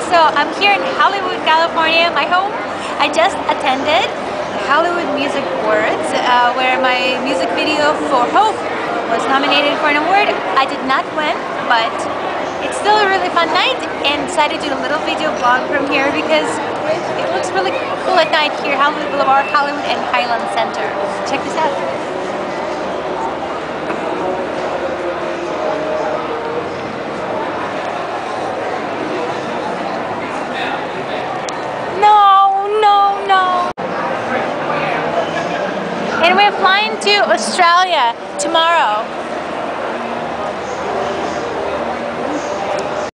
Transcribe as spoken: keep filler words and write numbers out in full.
So I'm here in Hollywood, California, my home. I just attended the Hollywood Music Awards, uh, where my music video for Hope was nominated for an award. I did not win, but it's still a really fun night, and decided to do a little video blog from here because it looks really cool at night here, Hollywood Boulevard, Hollywood and Highland Center. Check this out. And we're flying to Australia tomorrow.